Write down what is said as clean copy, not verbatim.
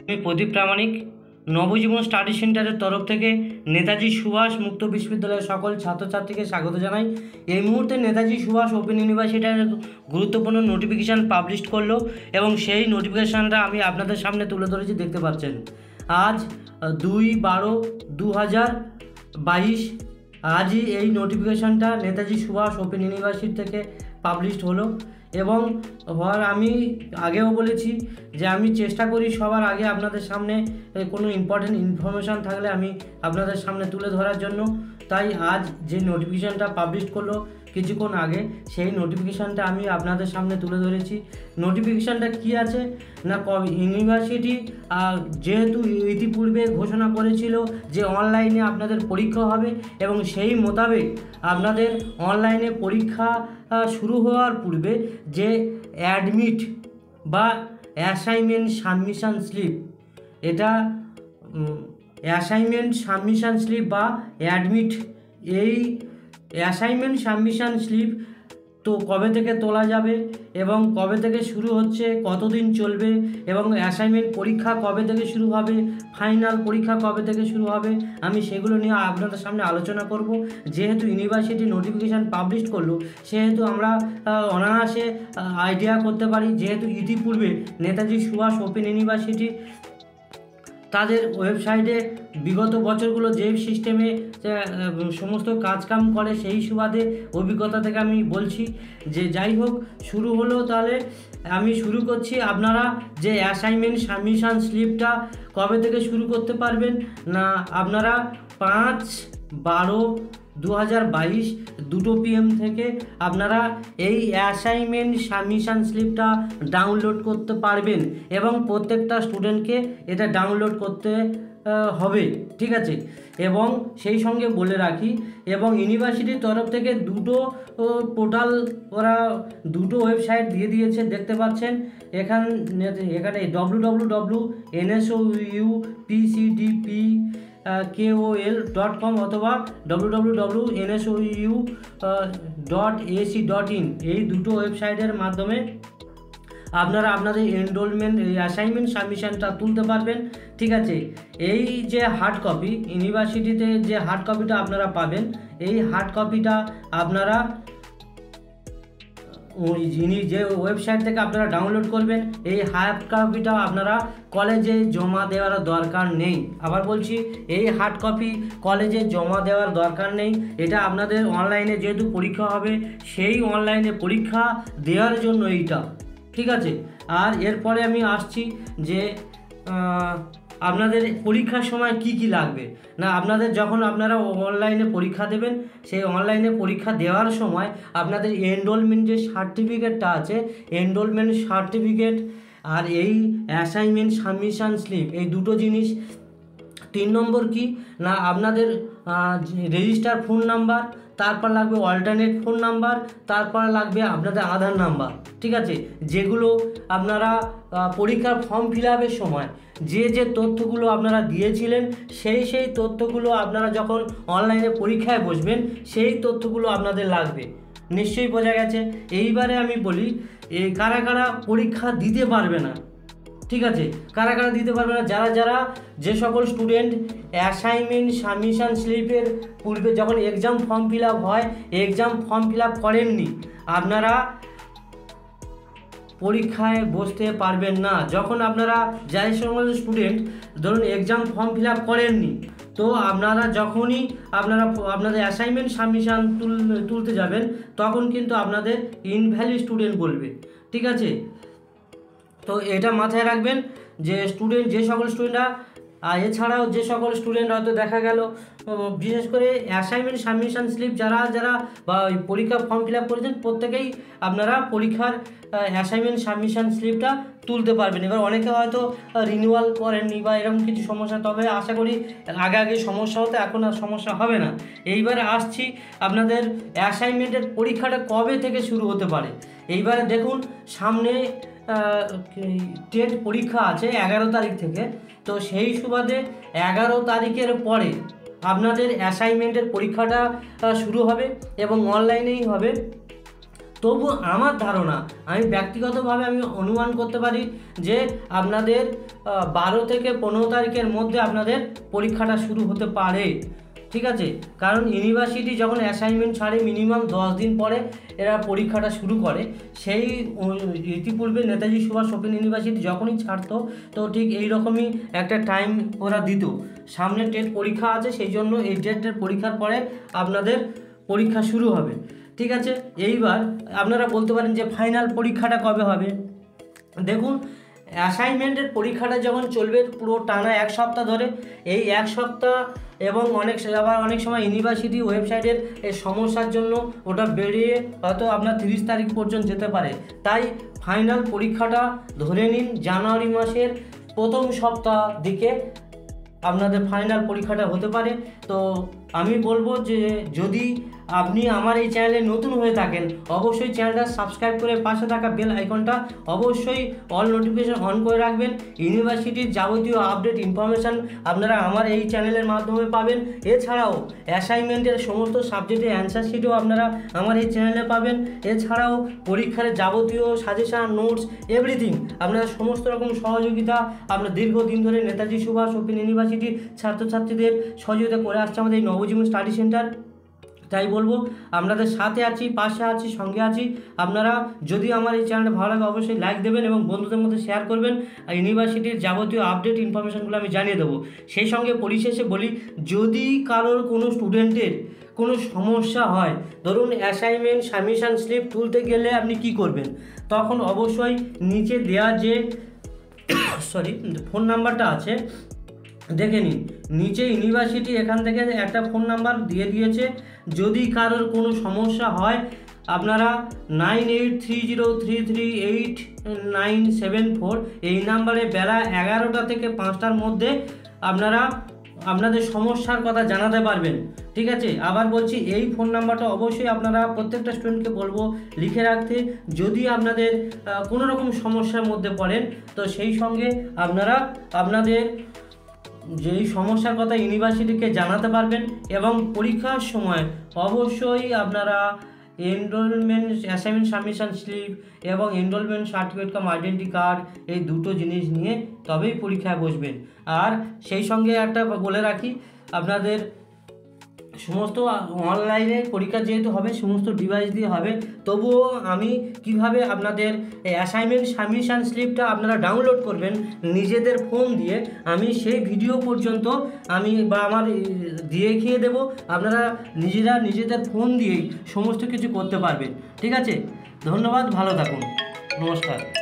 আমি প্রদীপ প্রামাণিক নবজীবন স্টাডি সেন্টারের তরফ থেকে নেতাজি সুভাষ মুক্ত বিশ্ববিদ্যালয়ের সকল ছাত্রছাত্রীকে স্বাগত জানাই। এই মুহূর্তে নেতাজি সুভাষ ওপেন ইউনিভার্সিটির গুরুত্বপূর্ণ নোটিফিকেশান পাবলিশ করলো এবং সেই নোটিফিকেশানটা আমি আপনাদের সামনে তুলে ধরেছি, দেখতে পাচ্ছেন। আজ 2/12/2022 আজই এই নোটিফিকেশানটা নেতাজি সুভাষ ওপেন ইউনিভার্সিটি থেকে পাবলিশড হলো এবং আমি আগেও বলেছি যে আমি চেষ্টা করি সবার আগে আপনাদের সামনে কোনো ইম্পর্টেন্ট ইনফরমেশান থাকলে আমি আপনাদের সামনে তুলে ধরার জন্য। তাই আজ যে নোটিফিকেশানটা পাবলিশ করলো কিছুক্ষণ আগে, সেই নোটিফিকেশানটা আমি আপনাদের সামনে তুলে ধরেছি। নোটিফিকেশানটা কি আছে না, ইউনিভার্সিটি যেহেতু ইতিপূর্বে ঘোষণা করেছিল যে অনলাইনে আপনাদের পরীক্ষা হবে এবং সেই মোতাবেক আপনাদের অনলাইনে পরীক্ষা শুরু হওয়ার পূর্বে যে অ্যাডমিট বা অ্যাসাইনমেন্ট সাবমিশন স্লিপ, এটা অ্যাসাইনমেন্ট সাবমিশন স্লিপ বা অ্যাডমিট, এই অ্যাসাইনমেন্ট সাবমিশন স্লিপ তো কবে থেকে তোলা যাবে এবং কবে থেকে শুরু হচ্ছে, কতদিন চলবে এবং অ্যাসাইনমেন্ট পরীক্ষা কবে থেকে শুরু হবে, ফাইনাল পরীক্ষা কবে থেকে শুরু হবে, আমি সেগুলো নিয়ে আপনাদের সামনে আলোচনা করব। যেহেতু ইউনিভার্সিটি নোটিফিকেশান পাবলিশ করলো সেহেতু আমরা অনায়াসে আইডিয়া করতে পারি, যেহেতু ইতিপূর্বে নেতাজি সুভাষ ওপেন ইউনিভার্সিটি তাদের ওয়েবসাইটে বিগত বছরগুলো যে সিস্টেমে সমস্ত কাজকাম করে সেই সুবাদে অভিজ্ঞতা থেকে আমি বলছি যে যাই হোক, শুরু হলো। তাহলে আমি শুরু করছি। আপনারা যে অ্যাসাইনমেন্ট সাবমিশন স্লিপটা কবে থেকে শুরু করতে পারবেন না, আপনারা 5/12/2022 2 PM থেকে আপনারা এই অ্যাসাইনমেন্ট সাবমিশন স্লিপটা ডাউনলোড করতে পারবেন এবং প্রত্যেকটা স্টুডেন্টকে এটা ডাউনলোড করতে হবে, ঠিক আছে। এবং সেই সঙ্গে বলে রাখি, এবং ইউনিভার্সিটির তরফ থেকে দুটো পোর্টাল, ওরা দুটো ওয়েবসাইট দিয়ে দিয়েছে, দেখতে পাচ্ছেন এখানে www.nsoupcdp.kol.com অথবা www.nsou.ac.in এই দুটো ওয়েবসাইটের মাধ্যমে আপনারা আপনাদের এনরোলমেন্ট অ্যাসাইনমেন্ট সাবমিশনটা তুলতে পারবেন, ঠিক আছে। এই যে হার্ড কপি, ইউনিভার্সিটিতে যে হার্ড কপিটা আপনারা পাবেন, এই হার্ড কপিটা আপনারা যে ওয়েবসাইট থেকে আপনারা ডাউনলোড করবেন, এই হার্ড কপিটা আপনারা কলেজে জমা দেওয়ার দরকার নেই। আবার বলছি, এই হার্ড কপি কলেজে জমা দেওয়ার দরকার নেই। এটা আপনাদের অনলাইনে যেহেতু পরীক্ষা হবে, সেই অনলাইনে পরীক্ষা দেওয়ার জন্য এইটা, ঠিক আছে। আর এরপরে আমি আসছি যে আপনাদের পরীক্ষার সময় কি কি লাগবে না, আপনাদের যখন আপনারা অনলাইনে পরীক্ষা দেবেন, সেই অনলাইনে পরীক্ষা দেওয়ার সময় আপনাদের এনরোলমেন্ট যে সার্টিফিকেটটা আছে, এনরোলমেন্ট সার্টিফিকেট আর এই অ্যাসাইনমেন্ট সাবমিশন স্লিপ, এই দুটো জিনিস। 3 নম্বর কি না, আপনাদের রেজিস্টার ফোন নাম্বার, তারপর লাগবে অল্টারনেট ফোন নাম্বার, তারপর লাগবে আপনাদের আধার নাম্বার, ঠিক আছে। যেগুলো আপনারা পরীক্ষার ফর্ম ফিল আপের সময় যে তথ্যগুলো আপনারা দিয়েছিলেন, সেই তথ্যগুলো আপনারা যখন অনলাইনে পরীক্ষায় বসবেন, সেই তথ্যগুলো আপনাদের লাগবে। নিশ্চয়ই বোঝা গেছে। এইবারে আমি বলি, কারা কারা পরীক্ষা দিতে পারবে না, ঠিক আছে। কারা কারা দিতে পারবে না, যারা যে সকল স্টুডেন্ট অ্যাসাইনমেন্ট সাবমিশন স্লিপের পূর্বে যখন এক্সাম ফর্ম ফিল আপ হয়, এক্সাম ফর্ম ফিল আপ করেননি, আপনারা পরীক্ষায় বসতে পারবেন না। যখন আপনারা যে সকল স্টুডেন্ট ধরুন এক্সাম ফর্ম ফিল আপ করেননি, তো আপনারা যখনই আপনাদের অ্যাসাইনমেন্ট সাবমিশন তুলতে যাবেন, তখন কিন্তু আপনাদের ইনভ্যালিড স্টুডেন্ট বলবে, ঠিক আছে। তো এটা মাথায় রাখবেন যে যে সকল স্টুডেন্টরা, এছাড়াও যে সকল স্টুডেন্ট হয়তো দেখা গেল বিশেষ করে অ্যাসাইনমেন্ট সাবমিশন স্লিপ যারা বা ওই পরীক্ষা ফর্ম ফিল আপ করেছেন, প্রত্যেকেই আপনারা পরীক্ষার অ্যাসাইনমেন্ট সাবমিশন স্লিপটা তুলতে পারবেন। এবার অনেকে হয়তো রিনিউয়াল করেননি বা এরকম কিছু সমস্যা, তবে আশা করি আগে সমস্যা হতো, এখন আর সমস্যা হবে না। এইবারে আসছি আপনাদের অ্যাসাইনমেন্টের পরীক্ষাটা কবে থেকে শুরু হতে পারে। এইবারে দেখুন, সামনে টেট পরীক্ষা আছে 11 তারিখ থেকে, তো সেই সুবাদে 11 তারিখের পরে আপনাদের অ্যাসাইনমেন্টের পরীক্ষাটা শুরু হবে এবং অনলাইনেই হবে। তবু আমার ধারণা, আমি ব্যক্তিগতভাবে আমি অনুমান করতে পারি যে আপনাদের 12 থেকে 15 তারিখের মধ্যে আপনাদের পরীক্ষাটা শুরু হতে পারে। ঠিক আছে, কারণ ইউনিভার্সিটি যখন অ্যাসাইনমেন্ট ছাড়ে মিনিমাম 10 দিন পরে এরা পরীক্ষাটা শুরু করে। সেই ইতিপূর্বে নেতাজি সুভাষ ওপেন ইউনিভার্সিটি যখনই ছাড়তো তো ঠিক এই রকমই একটা টাইম ওরা দিত, সামনে টেট পরীক্ষা আছে সেই জন্য এই টেটের পরীক্ষার পরে আপনাদের পরীক্ষা শুরু হবে। ঠিক আছে, এইবার আপনারা বলতে পারেন যে ফাইনাল পরীক্ষাটা কবে হবে। দেখুন, অ্যাসাইনমেন্টের পরীক্ষাটা যখন চলবে পুরো টানা 1 সপ্তাহ ধরে, এই 1 সপ্তাহ এবং অনেক সময় ইউনিভার্সিটি ওয়েবসাইটের এই সমস্যার জন্য ওটা বেরিয়ে হয়তো আপনার 30 তারিখ পর্যন্ত যেতে পারে। তাই ফাইনাল পরীক্ষাটা ধরে নিন জানুয়ারি মাসের প্রথম সপ্তাহ দিকে আপনাদের ফাইনাল পরীক্ষাটা হতে পারে। তো আমি বলবো যে যদি আপনি আমার এই চ্যানেলে নতুন হয়ে থাকেন অবশ্যই চ্যানেলটা সাবস্ক্রাইব করে পাশে থাকা বেল আইকনটা অবশ্যই অল নোটিফিকেশন অন করে রাখবেন। ইউনিভার্সিটির যাবতীয় আপডেট ইনফরমেশান আপনারা আমার এই চ্যানেলের মাধ্যমে পাবেন। এছাড়াও অ্যাসাইনমেন্টের সমস্ত সাবজেক্টের অ্যান্সার শিটও আপনারা আমার এই চ্যানেলে পাবেন। এছাড়াও পরীক্ষার যাবতীয় সাজেশান, নোটস, এভরিথিং আপনারা সমস্ত রকম সহযোগিতা আপনার দীর্ঘদিন ধরে নেতাজি সুভাষ ওপেন ইউনিভার্সিটির ছাত্রছাত্রীদের সহযোগিতা করে আসছে আমাদের এই নবজীবন স্টাডি সেন্টার। তাই বলবো আপনাদের সাথে আছি, পাশে আছি, সঙ্গে আছি। আপনারা যদি আমার এই চ্যানেলটা ভালো লাগে অবশ্যই লাইক দেবেন এবং বন্ধুদের মধ্যে শেয়ার করবেন। আর ইউনিভার্সিটির যাবতীয় আপডেট ইনফরমেশনগুলো আমি জানিয়ে দেবো। সেই সঙ্গে পরিশেষে বলি, যদি কারোর কোনো স্টুডেন্টের কোনো সমস্যা হয়, ধরুন অ্যাসাইনমেন্ট সাবমিশন স্লিপ তুলতে গেলে আপনি কি করবেন, তখন অবশ্যই নিচে দেওয়া যে ফোন নাম্বারটা আছে দেখে নিন। নিচে ইউনিভার্সিটি এখান থেকে একটা ফোন নাম্বার দিয়ে দিয়েছে। যদি কারোর কোনো সমস্যা হয় আপনারা 9830338974 এই নাম্বারে বেলা 11টা থেকে 5টার মধ্যে আপনারা আপনাদের সমস্যার কথা জানাতে পারবেন। ঠিক আছে, আবার বলছি এই ফোন নাম্বারটা অবশ্যই আপনারা প্রত্যেকটা স্টুডেন্টকে বলবো লিখে রাখতে। যদি আপনাদের কোনো রকম সমস্যার মধ্যে পড়েন তো সেই সঙ্গে আপনারা আপনাদের যেই সমস্যার কথা ইউনিভার্সিটিকে জানাতে পারবেন। এবং পরীক্ষার সময় অবশ্যই আপনারা এনরোলমেন্ট অ্যাসাইনমেন্ট সাবমিশন স্লিপ এবং enrolment certificate cum identity card এই দুটো জিনিস নিয়ে তবেই পরীক্ষায় বসবেন। আর সেই সঙ্গে একটা বলে রাখি, আপনাদের সমস্ত অনলাইনে পরীক্ষা যেহেতু হবে সমস্ত ডিভাইস দিয়ে হবে, তবুও আমি কিভাবে আপনাদের অ্যাসাইনমেন্ট সাবমিশন স্লিপটা আপনারা ডাউনলোড করবেন নিজেদের ফোন দিয়ে, আমি সেই ভিডিও পর্যন্ত আমি আমার দেখিয়ে দেবো। আপনারা নিজেরা নিজেদের ফোন দিয়েই সমস্ত কিছু করতে পারবেন। ঠিক আছে, ধন্যবাদ, ভালো থাকুন, নমস্কার।